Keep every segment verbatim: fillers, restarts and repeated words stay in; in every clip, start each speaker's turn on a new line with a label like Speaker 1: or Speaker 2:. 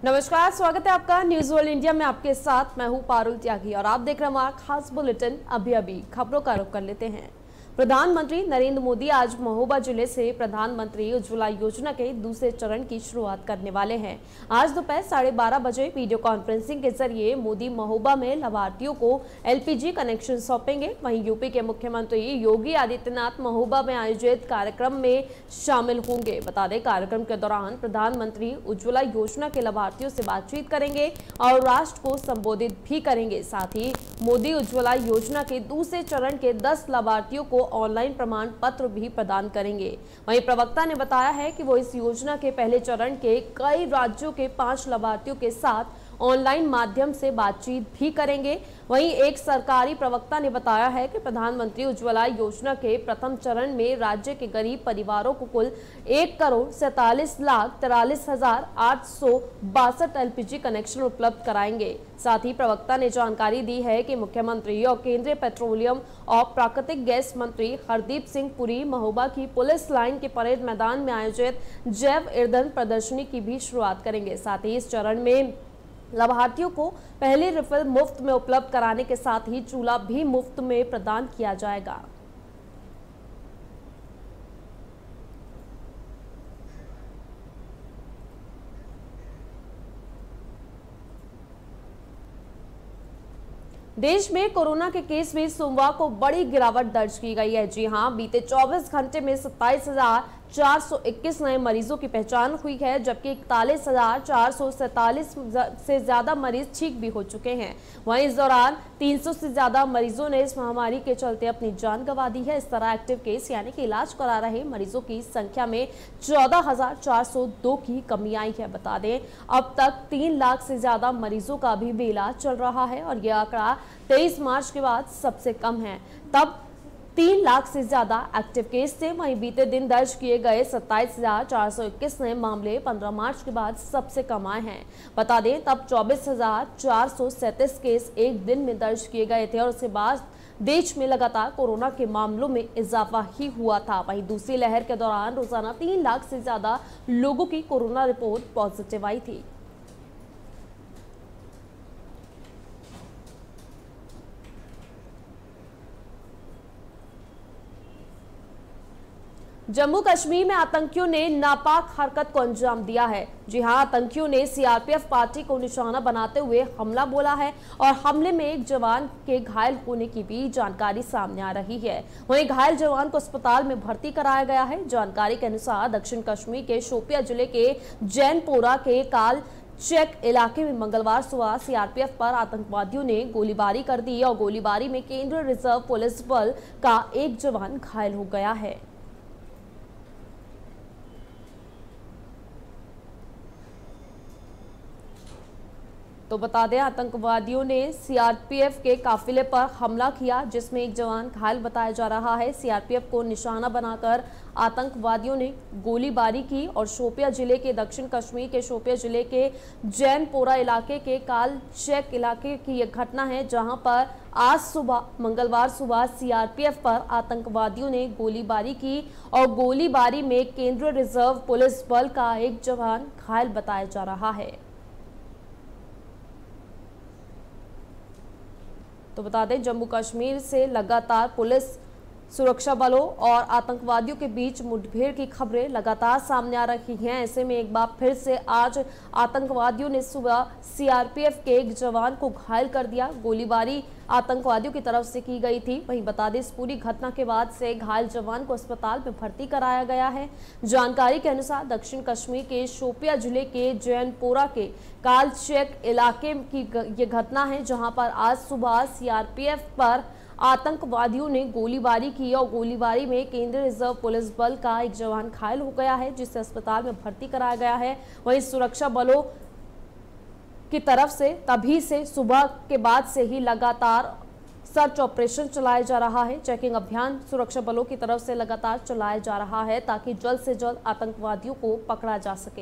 Speaker 1: नमस्कार, स्वागत है आपका न्यूज वर्ल्ड इंडिया में। आपके साथ मैं हूं पारुल त्यागी और आप देख रहे हैं हमारा खास बुलेटिन। अभी अभी खबरों का रुख कर लेते हैं। प्रधानमंत्री नरेंद्र मोदी आज महोबा जिले से प्रधानमंत्री उज्ज्वला योजना के दूसरे चरण की शुरुआत करने वाले हैं। आज दोपहर साढ़े बारह बजे वीडियो कॉन्फ्रेंसिंग के जरिए मोदी महोबा में लाभार्थियों को एलपीजी कनेक्शन सौंपेंगे। वहीं यूपी के मुख्यमंत्री योगी आदित्यनाथ महोबा में आयोजित कार्यक्रम में शामिल होंगे। बता दें, कार्यक्रम के दौरान प्रधानमंत्री उज्ज्वला योजना के लाभार्थियों से बातचीत करेंगे और राष्ट्र को संबोधित भी करेंगे। साथ ही मोदी उज्ज्वला योजना के दूसरे चरण के दस लाभार्थियों को ऑनलाइन प्रमाण पत्र भी प्रदान करेंगे। वहीं प्रवक्ता ने बताया है कि वो इस योजना के पहले चरण के कई राज्यों के पांच लाभार्थियों के साथ ऑनलाइन माध्यम से बातचीत भी करेंगे। वहीं एक सरकारी प्रवक्ता ने बताया है कि प्रधानमंत्री उज्ज्वला योजना के प्रथम चरण में राज्य के गरीब परिवारों को कुल एक करोड़ सैतालीस लाख तिरालीस हजार आठ सौ बासठ एलपीजी कनेक्शन उपलब्ध कराएंगे। साथ ही प्रवक्ता ने जानकारी दी है कि मुख्यमंत्री और केंद्रीय पेट्रोलियम और प्राकृतिक गैस मंत्री हरदीप सिंह पुरी महोबा की पुलिस लाइन के परेड मैदान में आयोजित जैव ईंधन प्रदर्शनी की भी शुरुआत करेंगे। साथ ही इस चरण में लाभार्थियों को पहली रिफिल मुफ्त में उपलब्ध कराने के साथ ही चूल्हा भी मुफ्त में प्रदान किया जाएगा। देश में कोरोना के केस में सोमवार को बड़ी गिरावट दर्ज की गई है। जी हां, बीते चौबीस घंटे में सत्ताईस हजार चार सौ इक्कीस नए मरीजों की पहचान हुई है, जबकि इकतालीस हजार चार सौ सैतालीस से ज्यादा मरीज ठीक भी हो चुके हैं। वहीं इस दौरान तीन सौ से ज्यादा मरीजों ने इस महामारी के चलते अपनी जान गंवा दी है। इस तरह एक्टिव केस यानी कि इलाज करा रहे मरीजों की संख्या में चौदह हजार चार सौ दो की कमी आई है। बता दें, अब तक तीन लाख से ज्यादा मरीजों का भी इलाज चल रहा है और यह आंकड़ा तेईस मार्च के बाद सबसे कम है। तब तीन लाख से ज्यादा एक्टिव केस थे। वहीं बीते दिन दर्ज किए गए सत्ताईस हजार चार सौ इक्कीस नए मामले पंद्रह मार्च के बाद सबसे कम आए हैं। बता दें, तब चौबीस हजार चार सौ सैंतीस केस एक दिन में दर्ज किए गए थे और उसके बाद देश में लगातार कोरोना के मामलों में इजाफा ही हुआ था। वहीं दूसरी लहर के दौरान रोजाना तीन लाख से ज्यादा लोगों की कोरोना रिपोर्ट पॉजिटिव आई थी। जम्मू कश्मीर में आतंकियों ने नापाक हरकत को अंजाम दिया है। जी हां, आतंकियों ने सीआरपीएफ पार्टी को निशाना बनाते हुए हमला बोला है और हमले में एक जवान के घायल होने की भी जानकारी सामने आ रही है। वहीं घायल जवान को अस्पताल में भर्ती कराया गया है। जानकारी के अनुसार दक्षिण कश्मीर के शोपिया जिले के जैनपोरा के काल चेक इलाके में मंगलवार सुबह सीआरपीएफ पर आतंकवादियों ने गोलीबारी कर दी और गोलीबारी में केंद्रीय रिजर्व पुलिस बल का एक जवान घायल हो गया है। तो बता दें, आतंकवादियों ने सीआरपीएफ के काफिले पर हमला किया, जिसमें एक जवान घायल बताया जा रहा है। सीआरपीएफ को निशाना बनाकर आतंकवादियों ने गोलीबारी की और शोपिया जिले के दक्षिण कश्मीर के शोपिया जिले के जैनपोरा इलाके के काल चेक इलाके की यह घटना है, जहां पर आज सुबह मंगलवार सुबह सीआरपीएफ पर आतंकवादियों ने गोलीबारी की और गोलीबारी में केंद्रीय रिजर्व पुलिस बल का एक जवान घायल बताया जा रहा है। तो बता दें, जम्मू कश्मीर से लगातार पुलिस, सुरक्षा बलों और आतंकवादियों के बीच मुठभेड़ की खबरें लगातार सामने आ रही हैं। ऐसे में एक बार फिर से आज आतंकवादियों ने सुबह सीआरपीएफ के एक जवान को घायल कर दिया। गोलीबारी आतंकवादियों की तरफ से की गई थी। वहीं बता दें, इस पूरी घटना के बाद से घायल जवान को अस्पताल में भर्ती कराया गया है। जानकारी के अनुसार दक्षिण कश्मीर के शोपिया जिले के जैनपोरा के कालचेक इलाके की ये घटना है, जहां पर आज सुबह सीआरपीएफ पर आतंकवादियों ने गोलीबारी की और गोलीबारी में केंद्रीय रिजर्व पुलिस बल का एक जवान घायल हो गया है, जिसे अस्पताल में भर्ती कराया गया है। वहीं सुरक्षा बलों की तरफ से तभी से सुबह के बाद से ही लगातार सर्च ऑपरेशन चलाया जा रहा है। चेकिंग अभियान सुरक्षा बलों की तरफ से लगातार चलाया जा रहा है ताकि जल्द से जल्द आतंकवादियों को पकड़ा जा सके।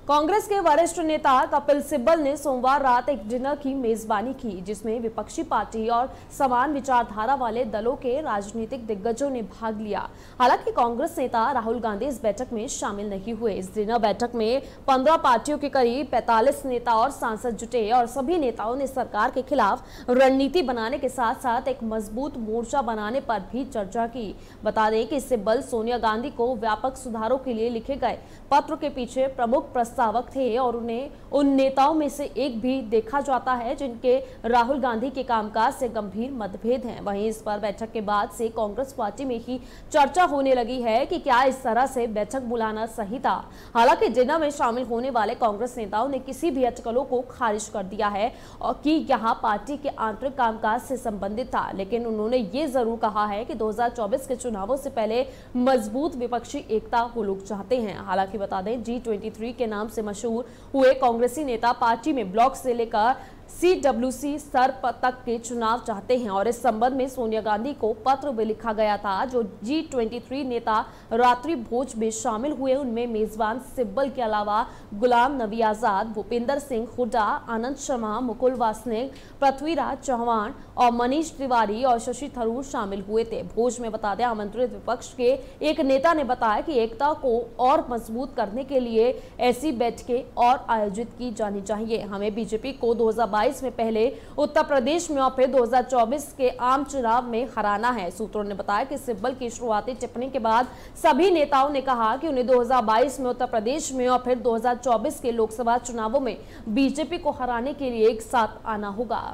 Speaker 1: कांग्रेस के वरिष्ठ नेता कपिल सिब्बल ने सोमवार रात एक डिनर की मेजबानी की, जिसमें विपक्षी पार्टी और समान विचारधारा वाले दलों के राजनीतिक दिग्गजों ने भाग लिया। हालांकि कांग्रेस नेता राहुल गांधी इस बैठक में शामिल नहीं हुए। इस डिनर बैठक में पंद्रह पार्टियों के करीब पैंतालीस नेता और सांसद जुटे और सभी नेताओं ने सरकार के खिलाफ रणनीति बनाने के साथ साथ एक मजबूत मोर्चा बनाने पर भी चर्चा की। बता दें कि सिब्बल सोनिया गांधी को व्यापक सुधारों के लिए लिखे गए पत्र के पीछे प्रमुख प्रस्तावक थे और उन्हें उन नेताओं में से एक भी देखा जाता है जिनके राहुल गांधी के कामकाज से गंभीर मतभेद हैं। वहीं इस पर बैठक के बाद से कांग्रेस पार्टी में ही चर्चा होने लगी है कि क्या इस तरह से बैठक बुलाना सही था। हालांकि डिनर में शामिल होने वाले कांग्रेस नेताओं ने किसी भी अटकलों को खारिज कर दिया है और कि यहां पार्टी के आंतरिक कामकाज से संबंधित था, लेकिन उन्होंने ये जरूर कहा है कि दो हजार चौबीस के चुनावों से पहले मजबूत विपक्षी एकता वो लोग चाहते हैं। हालांकि बता दें, जी ट्वेंटी थ्री के नाम से मशहूर हुए कांग्रेसी नेता पार्टी में ब्लॉक से लेकर सी डब्ल्यू सी स्तर तक के चुनाव चाहते हैं और इस संबंध में सोनिया गांधी को पत्र भी लिखा गया था। जो जी ट्वेंटी थ्री नेता रात्रि भोज में शामिल हुए उनमें मेजबान सिब्बल के अलावा गुलाम नबी आजाद, भूपेंद्र सिंह हुड्डा, आनंद शर्मा, मुकुल वासनिक, पृथ्वीराज चौहान और मनीष तिवारी और शशि थरूर शामिल हुए थे। भोज में बता दें, आमंत्रित विपक्ष के एक नेता ने बताया कि एकता को और मजबूत करने के लिए ऐसी बैठकें और आयोजित की जानी चाहिए। हमें बीजेपी को दो हजार बाईस में पहले उत्तर प्रदेश में और फिर दो हजार चौबीस के आम चुनाव में हराना है। सूत्रों ने बताया कि सिब्बल की शुरुआती टिप्पणी के बाद सभी नेताओं ने कहा कि उन्हें दो हजार बाईस में उत्तर प्रदेश में और फिर दो हजार चौबीस के लोकसभा चुनावों में बीजेपी को हराने के लिए एक साथ आना होगा।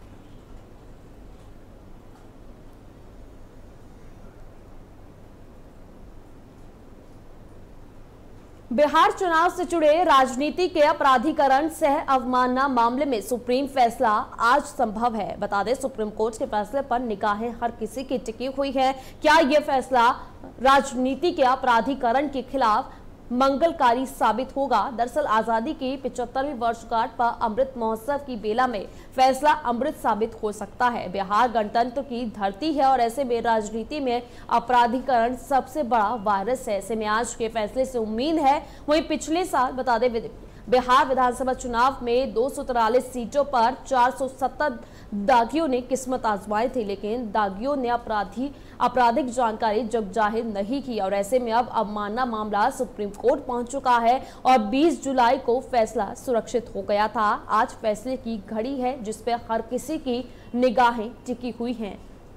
Speaker 1: बिहार चुनाव से जुड़े राजनीति के अपराधीकरण सह अवमानना मामले में सुप्रीम फैसला आज संभव है। बता दें, सुप्रीम कोर्ट के फैसले पर निगाहें हर किसी की टिकी हुई है। क्या यह फैसला राजनीति के अपराधीकरण के खिलाफ मंगलकारी साबित होगा? दरअसल आजादी की पिछहत्तरवीं वर्षगांठ पर अमृत महोत्सव की बेला में फैसला अमृत साबित हो सकता है। बिहार गणतंत्र की धरती है और ऐसे में राजनीति में अपराधीकरण सबसे बड़ा वायरस है। ऐसे में आज के फैसले से उम्मीद है। वहीं पिछले साल बता दें, बिहार विधानसभा चुनाव में दो सौ तिरालीस सीटों पर चार सौ सत्तर दागियों ने किस्मत आजमाई थी, लेकिन दागियों ने अपराधी आपराधिक जानकारी जग जाहिर नहीं की और ऐसे में अब अवमानना मामला सुप्रीम कोर्ट पहुंच चुका है और बीस जुलाई को फैसला सुरक्षित हो गया था। आज फैसले की घड़ी है जिस पर हर किसी की निगाहें टिकी हुई हैं।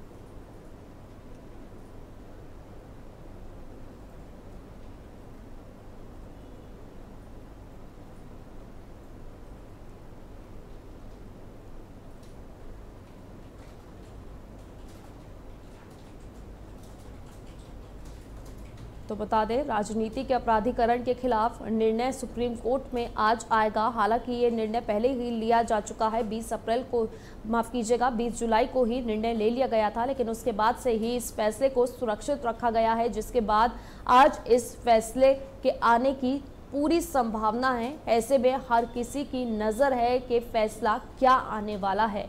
Speaker 1: तो बता दें, राजनीति के अपराधीकरण के खिलाफ निर्णय सुप्रीम कोर्ट में आज आएगा। हालांकि ये निर्णय पहले ही लिया जा चुका है। बीस अप्रैल को माफ कीजिएगा बीस जुलाई को ही निर्णय ले लिया गया था, लेकिन उसके बाद से ही इस फैसले को सुरक्षित रखा गया है, जिसके बाद आज इस फैसले के आने की पूरी संभावना है। ऐसे में हर किसी की नज़र है कि फैसला क्या आने वाला है।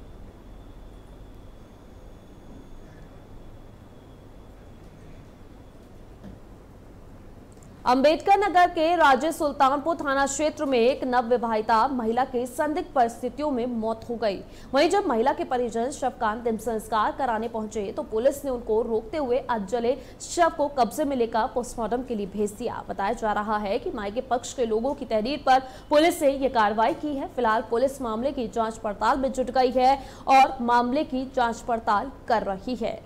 Speaker 1: अंबेडकर नगर के राजे सुल्तानपुर थाना क्षेत्र में एक नव विवाहिता महिला की संदिग्ध परिस्थितियों में मौत हो गई। वहीं जब महिला के परिजन शव का अंतिम संस्कार कराने पहुंचे तो पुलिस ने उनको रोकते हुए अधजले शव को कब्जे में लेकर पोस्टमार्टम के लिए भेज दिया। बताया जा रहा है कि मायके पक्ष के लोगों की तहरीर पर पुलिस ने यह कार्रवाई की है। फिलहाल पुलिस मामले की जाँच पड़ताल में जुट गई है और मामले की जाँच पड़ताल कर रही है।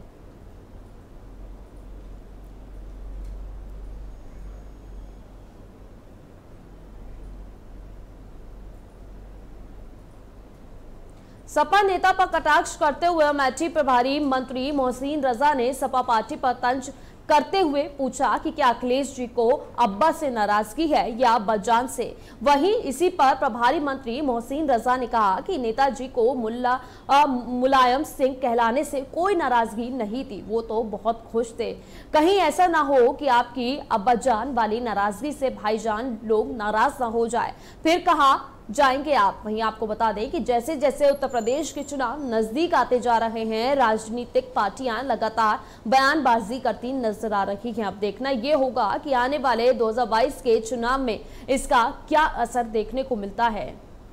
Speaker 1: सपा नेता पर कटाक्ष करते हुए अमेठी प्रभारी मंत्री मोहसिन रजा ने सपा पार्टी पर तंज करते हुए पूछा कि क्या अखिलेश जी को अब्बा से नाराजगी है या अब्बाजान से। वहीं इसी पर प्रभारी मंत्री मोहसिन रजा ने कहा कि नेताजी को मुल्ला मुलायम सिंह कहलाने से कोई नाराजगी नहीं थी, वो तो बहुत खुश थे। कहीं ऐसा ना हो कि आपकी अब्बाजान वाली नाराजगी से भाईजान लोग नाराज ना हो जाए। फिर कहा जाएंगे आप। वहीं आपको बता दें कि जैसे जैसे उत्तर प्रदेश के चुनाव नजदीक आते जा रहे हैं, राजनीतिक पार्टियां लगातार बयानबाजी करती नजर आ रही हैं। अब देखना यह होगा कि आने वाले दो हज़ार बाईस के चुनाव में इसका क्या असर देखने को मिलता है।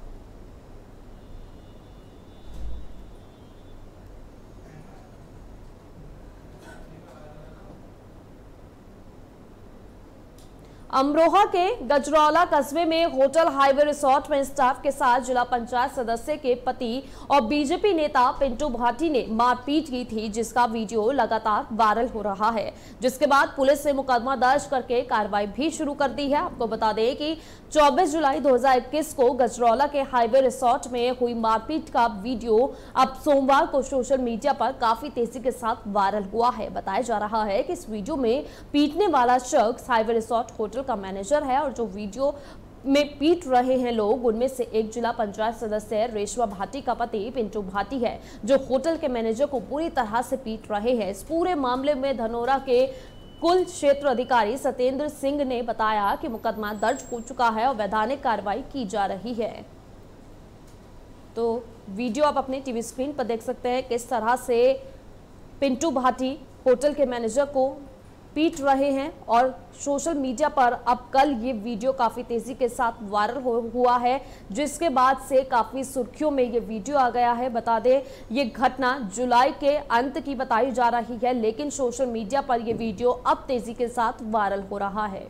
Speaker 1: अमरोहा के गजरौला कस्बे में होटल हाईवे रिसोर्ट में स्टाफ के साथ जिला पंचायत सदस्य के पति और बीजेपी नेता पिंटू भाटी ने मारपीट की थी, जिसका वीडियो लगातार वायरल हो रहा है, जिसके बाद पुलिस ने मुकदमा दर्ज करके कार्रवाई भी शुरू कर दी है। आपको बता दें कि चौबीस जुलाई दो हज़ार इक्कीस को गजरौला के हाईवे रिसोर्ट में हुई मारपीट का वीडियो अब सोमवार को सोशल मीडिया पर काफी तेजी के साथ वायरल हुआ है। बताया जा रहा है कि इस वीडियो में पीटने वाला शख्स हाईवे रिसोर्ट होटल का मैनेजर है और जो वीडियो में पीट रहे हैं लोग, उनमें से एक जिला पंचायत सदस्य रेशमा भाटी का पति पिंटू भाटी है, जो होटल के मैनेजर को पूरी तरह से पीट रहे हैं। इस पूरे मामले में धनोरा के कुल क्षेत्र अधिकारी सत्येंद्र सिंह ने बताया कि मुकदमा दर्ज हो चुका है और वैधानिक कार्रवाई की जा रही है। तो वीडियो आप अपने टीवी स्क्रीन पर देख सकते हैं किस तरह से पिंटू भाटी होटल के मैनेजर को पीट रहे हैं और सोशल मीडिया पर अब कल ये वीडियो काफी तेजी के साथ वायरल हुआ है, जिसके बाद से काफी सुर्खियों में ये वीडियो आ गया है। बता दें ये घटना जुलाई के अंत की बताई जा रही है, लेकिन सोशल मीडिया पर ये वीडियो अब तेजी के साथ वायरल हो रहा है।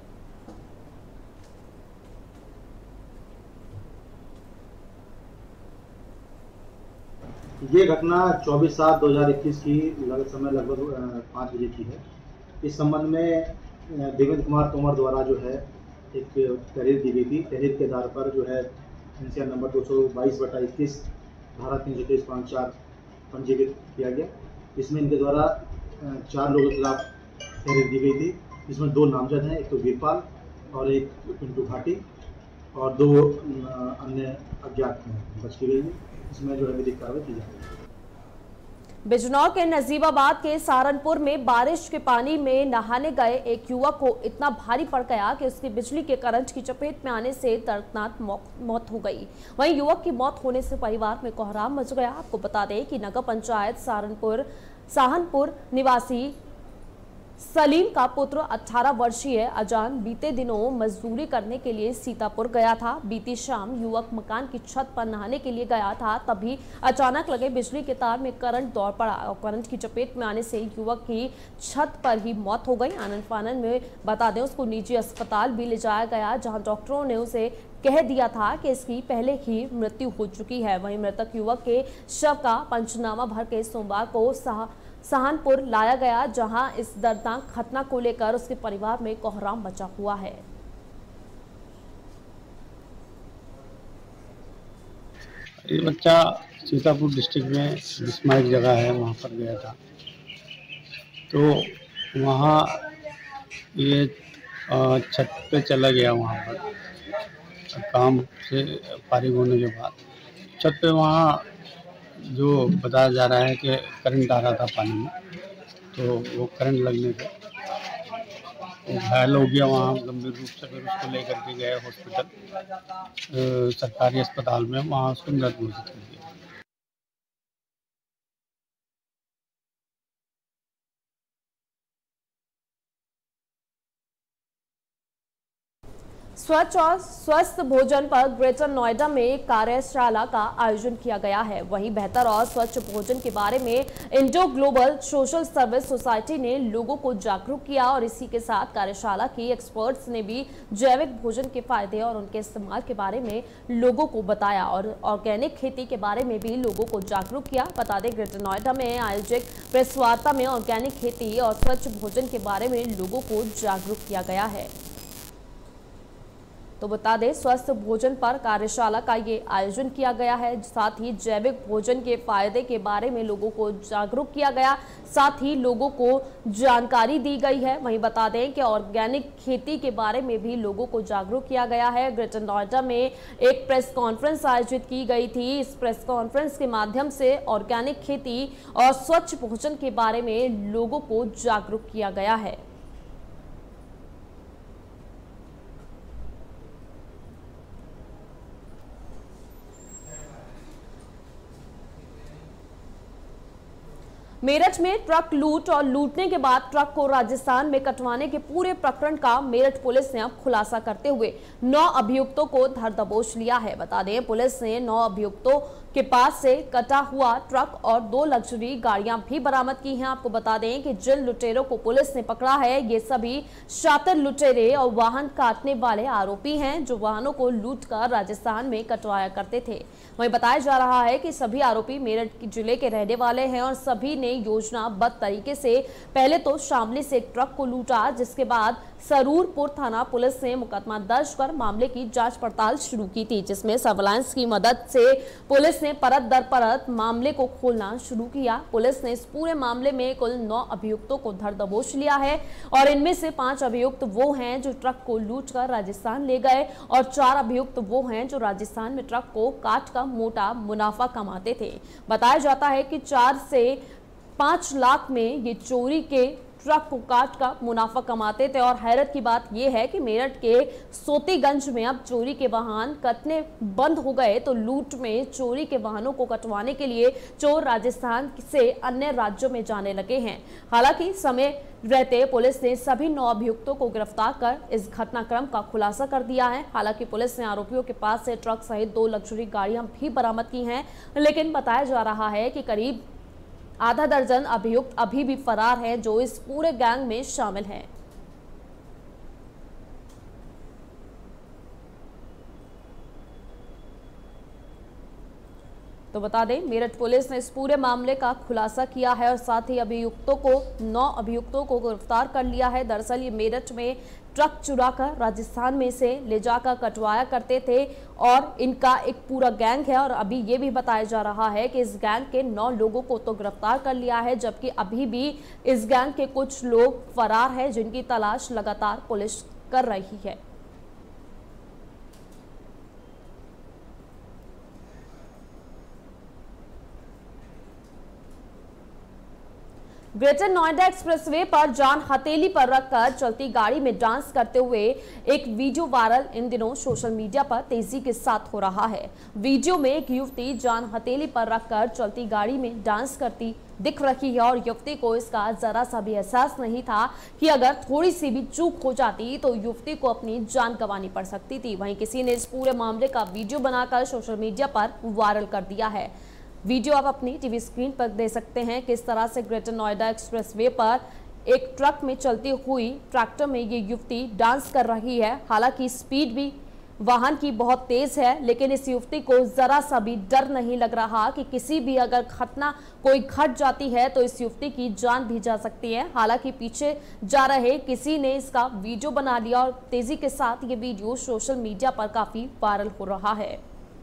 Speaker 2: ये घटना चौबीस सात दो हजार इक्कीस की लगभग समय लगभग पाँच बजे की है। इस संबंध में देवेंद्र कुमार तोमर द्वारा जो है एक तहरीर दी गई थी। तहरीर के आधार पर जो है एनसीआर नंबर दो सौ बाईस बटा इक्कीस धारा तीन सौ तेईस पाँच चार पंजीकृत किया गया। इसमें इनके द्वारा चार लोगों के खिलाफ तहरीर दी गई थी। इसमें दो नामजद हैं, एक तो वीरपाल और एक पिंटू भाटी, और दो अन्य अज्ञात बच की गई है। इसमें जो है विधिक कार्रवाई की जाएगी।
Speaker 1: बिजनौर के नजीबाबाद के सहारनपुर में बारिश के पानी में नहाने गए एक युवक को इतना भारी पड़ गया कि उसकी बिजली के करंट की चपेट में आने से दर्दनाक मौत हो गई। वहीं युवक की मौत होने से परिवार में कोहराम मच गया। आपको बता दें कि नगर पंचायत सहारनपुर सहारनपुर निवासी सलीम का पुत्र अठारह वर्षीय अजान बीते दिनों मजदूरी करने के लिए सीतापुर गया था। बीती शाम युवक मकान की छत पर नहाने के लिए गया था, तभी अचानक लगे बिजली के तार में करंट दौड़ पड़ा और करंट की चपेट में आने से युवक की छत पर ही मौत हो गई। आनंद फानन में बता दें उसको निजी अस्पताल भी ले जाया गया, जहां डॉक्टरों ने उसे कह दिया था कि इसकी पहले ही मृत्यु हो चुकी है। वहीं मृतक युवक के शव का पंचनामा भर के सोमवार को सहा सहारनपुर लाया गया, जहां इस दर्दनाक घटना को लेकर उसके परिवार में कोहराम मचा हुआ है।
Speaker 3: ये बच्चा सीतापुर डिस्ट्रिक्ट में बिस्मा एक जगह है, वहाँ पर गया था। तो वहाँ ये छत पे चला गया। वहाँ पर काम से फारिग होने के बाद छत पे वहाँ जो बताया जा रहा है कि करंट आ रहा था पानी में, तो वो करंट लगने पे वो घायल हो गया। वहाँ गंभीर रूप से फिर उसको लेकर के गए हॉस्पिटल, सरकारी अस्पताल में, वहाँ उसको मृत घोषित कर दिया।
Speaker 1: स्वच्छ और स्वस्थ भोजन पर ग्रेटर नोएडा में कार्यशाला का आयोजन किया गया है। वहीं बेहतर और स्वच्छ भोजन के बारे में Indo global social service society ने लोगों को जागरूक किया और इसी के साथ कार्यशाला की एक्सपर्ट्स ने भी जैविक भोजन के फायदे और उनके इस्तेमाल के बारे में लोगों को बताया और ऑर्गेनिक खेती के बारे में भी लोगों को जागरूक किया। बता दें ग्रेटर नोएडा में आयोजित प्रेस वार्ता में ऑर्गेनिक खेती और स्वच्छ भोजन के बारे में लोगों को जागरूक किया गया है। तो बता दें स्वस्थ भोजन पर कार्यशाला का ये आयोजन किया गया है, साथ ही जैविक भोजन के फायदे के बारे में लोगों को जागरूक किया गया, साथ ही लोगों को जानकारी दी गई है। वहीं बता दें कि ऑर्गेनिक खेती के बारे में भी लोगों को जागरूक किया गया है। ग्रेटर नोएडा में एक प्रेस कॉन्फ्रेंस आयोजित की गई थी। इस प्रेस कॉन्फ्रेंस के माध्यम से ऑर्गेनिक खेती और स्वच्छ भोजन के बारे में लोगों को जागरूक किया गया है। मेरठ में ट्रक लूट और लूटने के बाद ट्रक को राजस्थान में कटवाने के पूरे प्रकरण का मेरठ पुलिस ने अब खुलासा करते हुए नौ अभियुक्तों को धर दबोच लिया है। बता दें, पुलिस ने नौ अभियुक्तों के पास से कटा हुआ ट्रक और दो लग्जरी गाड़ियां भी बरामद की हैं। आपको बता दें कि जिन लुटेरों को पुलिस ने पकड़ा है, ये सभी शातिर लुटेरे और वाहन काटने वाले आरोपी हैं, जो वाहनों को लूटकर राजस्थान में कटवाया करते थे। वहीं बताया जा रहा है कि सभी आरोपी मेरठ जिले के रहने वाले हैं और सभी ने योजनाबद्ध तरीके से पहले तो शामली से एक ट्रक को लूटा, जिसके बाद सरूरपुर थाना पुलिस ने मुकदमा दर्ज कर मामले की जांच पड़ताल शुरू की थी, जिसमें सर्विलांस की मदद से पुलिस ने परत दर परत मामले को खोलना शुरू किया। पुलिस ने इस पूरे मामले में कुल नौ अभियुक्तों को धर दबोच लिया है और इनमें से पांच अभियुक्त वो हैं जो ट्रक को लूटकर राजस्थान ले गए और चार अभियुक्त वो हैं जो राजस्थान में ट्रक को काट कर मोटा मुनाफा कमाते थे। बताया जाता है कि चार से पांच लाख में ये चोरी के ट्रक को काट का मुनाफा कमाते थे। और हैरत की बात यह है कि मेरठ के सोतीगंज में अब चोरी के वाहन कटने बंद हो गए, तो लूट में चोरी के वाहनों को कटवाने के लिए चोर राजस्थान से अन्य राज्यों में जाने लगे हैं। हालांकि समय रहते पुलिस ने सभी नौ अभियुक्तों को गिरफ्तार कर इस घटनाक्रम का खुलासा कर दिया है। हालांकि पुलिस ने आरोपियों के पास से ट्रक सहित दो लग्जरी गाड़ियां भी बरामद की हैं, लेकिन बताया जा रहा है कि करीब आधा दर्जन अभियुक्त अभी भी फरार हैं, जो इस पूरे गैंग में शामिल हैं। तो बता दें, मेरठ पुलिस ने इस पूरे मामले का खुलासा किया है और साथ ही अभियुक्तों को नौ अभियुक्तों को गिरफ्तार कर लिया है। दरअसल ये मेरठ में ट्रक चुराकर राजस्थान में से ले जाकर कटवाया करते थे और इनका एक पूरा गैंग है। और अभी ये भी बताया जा रहा है कि इस गैंग के नौ लोगों को तो गिरफ्तार कर लिया है, जबकि अभी भी इस गैंग के कुछ लोग फरार हैं, जिनकी तलाश लगातार पुलिस कर रही है। ग्रेटर नोएडा एक्सप्रेसवे पर जान हथेली पर रखकर चलती गाड़ी में डांस करते हुए एक वीडियो वायरल इन दिनों सोशल मीडिया पर तेजी के साथ हो रहा है। वीडियो में एक युवती जान हथेली पर रखकर चलती गाड़ी में डांस करती दिख रही है और युवती को इसका जरा सा भी एहसास नहीं था कि अगर थोड़ी सी भी चूक हो जाती तो युवती को अपनी जान गंवानी पड़ सकती थी। वहीं किसी ने इस पूरे मामले का वीडियो बनाकर सोशल मीडिया पर वायरल कर दिया है। वीडियो आप अपनी टीवी स्क्रीन पर देख सकते हैं किस तरह से ग्रेटर नोएडा एक्सप्रेसवे पर एक ट्रक में चलती हुई ट्रैक्टर में ये युवती डांस कर रही है। हालांकि स्पीड भी वाहन की बहुत तेज है, लेकिन इस युवती को जरा सा भी डर नहीं लग रहा कि किसी भी अगर घटना कोई घट जाती है तो इस युवती की जान भी जा सकती है। हालांकि पीछे जा रहे किसी ने इसका वीडियो बना लिया और तेजी के साथ ये वीडियो सोशल मीडिया पर काफी वायरल हो रहा है।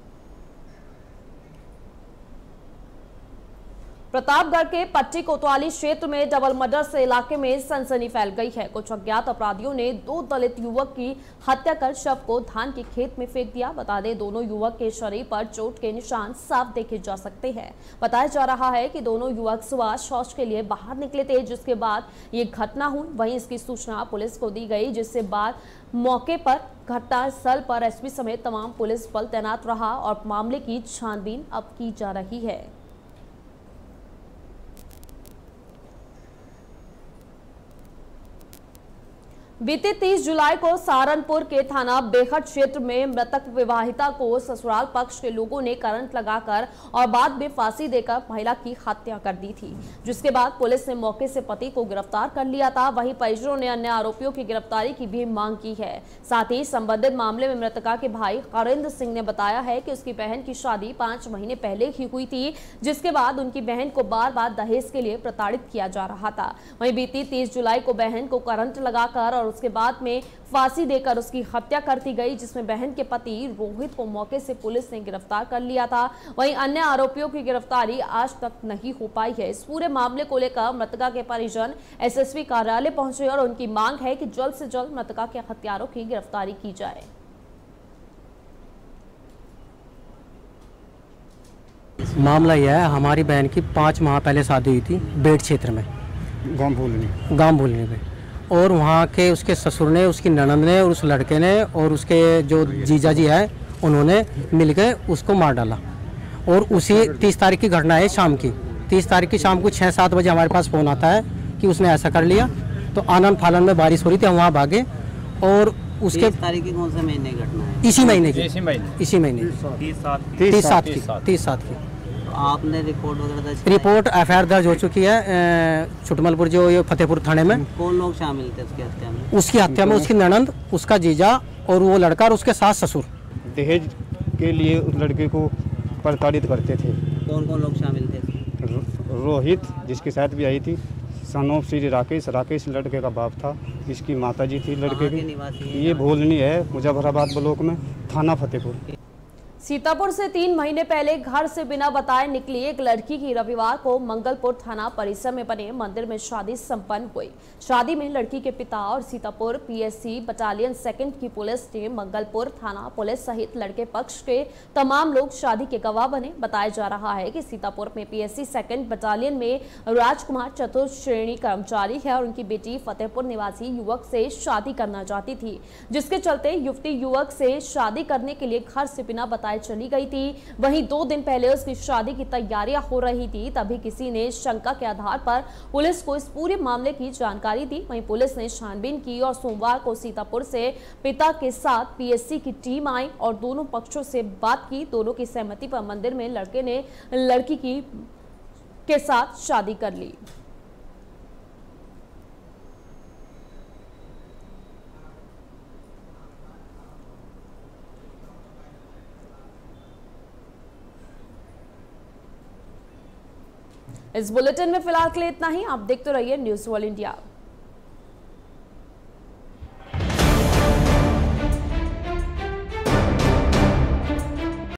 Speaker 1: प्रतापगढ़ के पट्टी कोतवाली क्षेत्र में डबल मर्डर से इलाके में सनसनी फैल गई है। कुछ अज्ञात अपराधियों ने दो दलित युवक की हत्या कर शव को धान के खेत में फेंक दिया। बता दें, दोनों युवक के शरीर पर चोट के निशान साफ देखे जा सकते हैं। बताया जा रहा है कि दोनों युवक सुबह शौच के लिए बाहर निकले थे, जिसके बाद ये घटना हुई। वहीं इसकी सूचना पुलिस को दी गई, जिससे बाद मौके पर घटनास्थल पर एसपी समेत तमाम पुलिस बल तैनात रहा और मामले की छानबीन अब की जा रही है। बीते तीस जुलाई को सहारनपुर के थाना बेहट क्षेत्र में मृतक विवाहिता को ससुराल पक्ष के लोगों ने करंट लगाकर और बाद में फांसी देकर महिला की हत्या कर दी थी, जिसके बाद पुलिस ने मौके से पति को गिरफ्तार कर लिया था। वहीं परिजनों ने अन्य आरोपियों की गिरफ्तारी की भी मांग की है। साथ ही संबंधित मामले में मृतका के भाई हरेंद्र सिंह ने बताया है कि उसकी बहन की शादी पांच महीने पहले ही हुई थी, जिसके बाद उनकी बहन को बार बार दहेज के लिए प्रताड़ित किया जा रहा था। वहीं बीती तीस जुलाई को बहन को करंट लगाकर और उसके बाद में फांसी देकर उसकी हत्या कर दी गई, जिसमें बहन के पति रोहित को मौके से पुलिस ने गिरफ्तार कर लिया था। वहीं अन्य आरोपियों की गिरफ्तारी आज तक नहीं हो पाई है। इस पूरे मामले को लेकर मृतका के परिजन एसएसपी कार्यालय पहुंचे और उनकी मांग है कि जल्द से जल्द मृतका के हत्यारों की गिरफ्तारी की जाए।
Speaker 4: मामला यह है, हमारी बहन की पाँच माह पहले शादी हुई थी बेट क्षेत्र में,
Speaker 5: गांव भूलने
Speaker 4: गांव भूलने में, और वहाँ के उसके ससुर ने, उसकी ननद ने और उस लड़के ने और उसके जो जीजा जी है उन्होंने मिलकर उसको मार डाला। और उसी तीस तारीख की घटना है शाम की, तीस तारीख की शाम को छः सात बजे हमारे पास फ़ोन आता है कि उसने ऐसा कर लिया। तो आनंद फानंद में बारिश हो रही थी, हम वहाँ भागे और उसके
Speaker 6: तारीख की कौन से महीने की घटना है?
Speaker 4: इसी महीने की
Speaker 3: इसी महीने
Speaker 4: इसी महीने
Speaker 3: तीस सात
Speaker 4: तीस सात की तीस सात की
Speaker 6: तो आपने रिपोर्ट वगैरह दर्ज कराई?
Speaker 4: रिपोर्ट एफ आई आर दर्ज हो चुकी है छुटमलपुर जो ये फतेहपुर थाने में।
Speaker 6: कौन लोग शामिल थे उसकी हत्या में?
Speaker 4: उसकी हत्या में उसकी ननंद, उसका जीजा और वो लड़का और उसके सास ससुर
Speaker 5: दहेज के लिए उस लड़के को प्रताड़ित करते थे।
Speaker 6: कौन कौन लोग शामिल थे?
Speaker 5: रो- रोहित जिसके साथ भी आई थी, सनोफ श्री राकेश राकेश लड़के का बाप था, इसकी माताजी थी लड़के
Speaker 6: कहाँ के
Speaker 5: की।
Speaker 6: निवासी हैं?
Speaker 5: ये भोलनी है, मुजफ्फराबाद ब्लॉक में, थाना फतेहपुर।
Speaker 1: सीतापुर से तीन महीने पहले घर से बिना बताए निकली एक लड़की की रविवार को मंगलपुर थाना परिसर में बने मंदिर में शादी संपन्न हुई। शादी में लड़की के पिता और सीतापुर पीएससी बटालियन सेकंड की पुलिस ने मंगलपुर थाना पुलिस सहित लड़के पक्ष के तमाम लोग शादी के गवाह बने। बताया जा रहा है कि सीतापुर में पीएससी सेकंड बटालियन में राजकुमार चतुर्थ श्रेणी कर्मचारी है और उनकी बेटी फतेहपुर निवासी युवक से शादी करना चाहती थी, जिसके चलते युवती युवक से शादी करने के लिए घर से बिना बताए चली गई थी। वहीं दो दिन पहले उसकी शादी की तैयारियां हो रही थी, तभी किसी ने शंका के आधार पर पुलिस को इस पूरे मामले की जानकारी दी। वहीं पुलिस ने छानबीन की और सोमवार को सीतापुर से पिता के साथ पीएससी की टीम आई और दोनों पक्षों से बात की। दोनों की सहमति पर मंदिर में लड़के ने लड़की की के साथ शादी कर ली। इस बुलेटिन में फिलहाल के लिए इतना ही। आप देखते रहिए न्यूज़ वर्ल्ड इंडिया।